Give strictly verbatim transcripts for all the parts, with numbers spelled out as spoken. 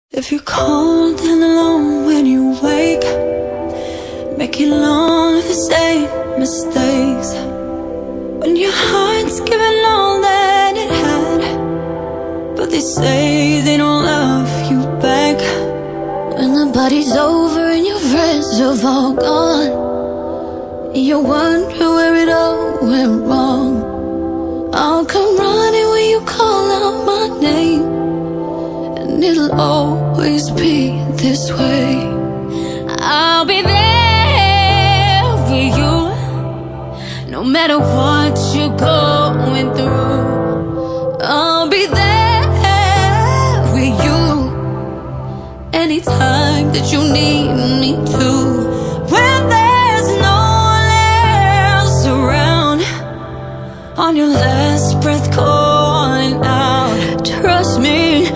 If you're cold and alone when you wake, making all the same mistakes, when your heart's given all that it had, but they say they don't love you back. When the party's over and your friends have all gone, you wonder where it all went wrong. I'll come running when you call out my name, and it'll always be this way. I'll be there for you, no matter what you're going through. I'll be there with you anytime that you need me to. When there's no one else around, on your last breath calling out, Trust me,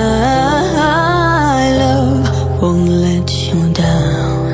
my love won't let you down.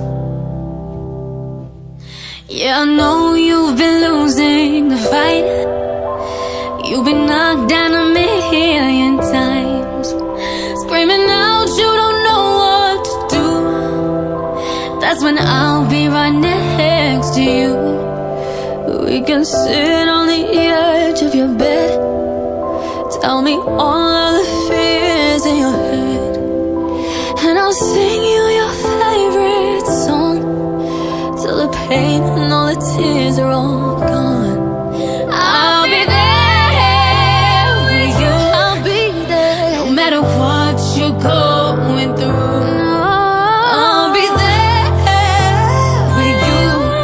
yeah, I know you've been losing the fight. You've been knocked down a million times, screaming out you don't know what to do. That's when I'll be right next to you. We can sit on the edge of your bed, tell me all of the fears in your head, and I'll sing you your favorite song till the pain and all the tears are all gone. I'll be there with you. I'll be there no matter what you're going through. I'll be there with you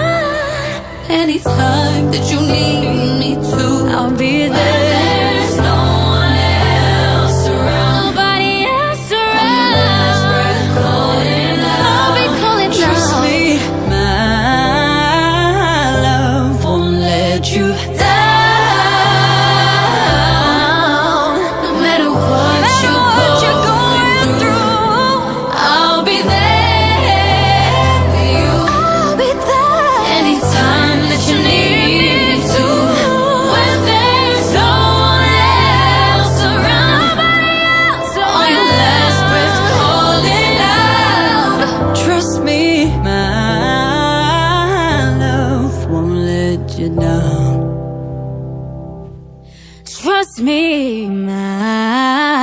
anytime that you need me to. I'll be there. There's no one else around, nobody else around. Calling out. I'll be calling Trust out. me, my love won't let you down. No matter what you're going through, I'll be there for you. I'll be there anytime that you need me to. When there's no one else around, nobody else around. On your last breath calling out. Trust me, my love won't let you down. Trust me, my